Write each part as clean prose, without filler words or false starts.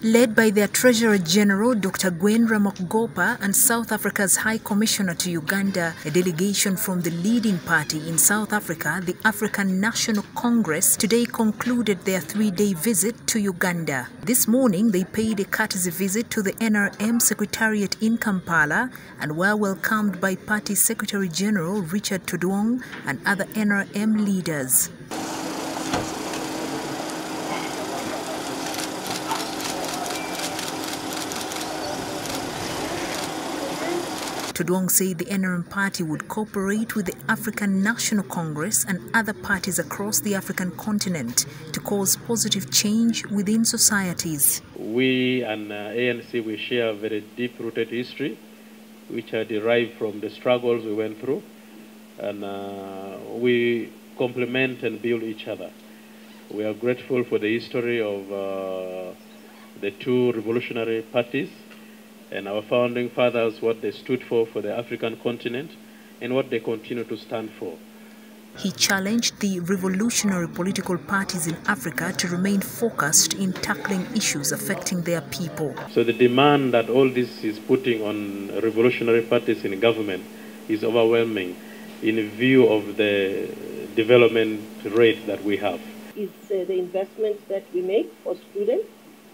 Led by their Treasurer General Dr. Gwen Ramokgopa and South Africa's High Commissioner to Uganda, a delegation from the leading party in South Africa, the African National Congress, today concluded their three-day visit to Uganda. This morning, they paid a courtesy visit to the NRM Secretariat in Kampala and were welcomed by Party Secretary General Richard Todwong and other NRM leaders. Todwong said the NRM party would cooperate with the African National Congress and other parties across the African continent to cause positive change within societies. We and ANC, we share a very deep-rooted history, which are derived from the struggles we went through, and we complement and build each other. We are grateful for the history of the two revolutionary parties, and our founding fathers, what they stood for the African continent, and what they continue to stand for. He challenged the revolutionary political parties in Africa to remain focused in tackling issues affecting their people. So the demand that all this is putting on revolutionary parties in government is overwhelming in view of the development rate that we have. It's the investments that we make for students,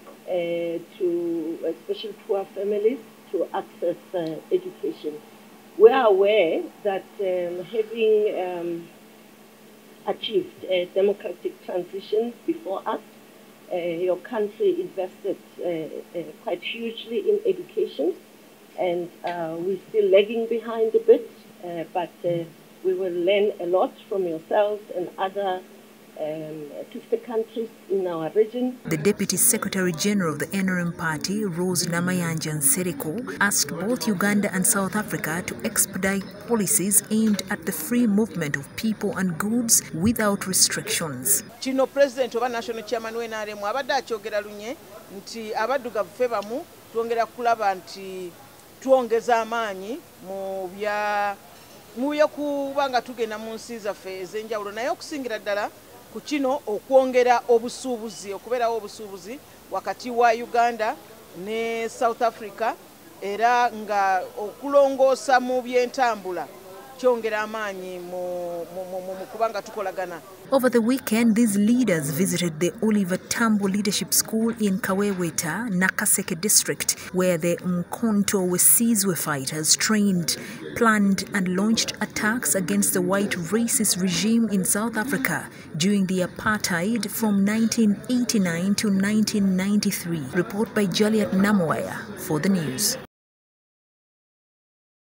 to especially poor families, to access education. We are aware that having achieved a democratic transition before us, your country invested quite hugely in education, and we're still lagging behind a bit, but we will learn a lot from yourselves and other sister countries in our region. The Deputy Secretary General of the NRM Party, Rose Namayanja Nsereko, asked both Uganda and South Africa to expedite policies aimed at the free movement of people and goods without restrictions. Kino President oba National Chairman we NRM abadde akyogera lunye nti abaddugavu ffe bamu twongera kulaba nti tuongeza amaanyi mu byokubanga tugenda mu nsi zaffe ez'enjawulo, naye okusingira ddala ku kino okwongera obusuubuzi, okubeerawo obusuubuzi wakati wa Uganda ne South Africa, era nga okulongoosa mu by'entambula kyongera amaanyi mu kubanga tukolagana. Over the weekend, these leaders visited the Oliver Tambo Leadership School in Kaweweta, Nakaseke district, where the Mkonto Wesizwe fighters trained, planned and launched attacks against the white racist regime in South Africa during the apartheid from 1989 to 1993. Report by Juliet Namwaya for the news.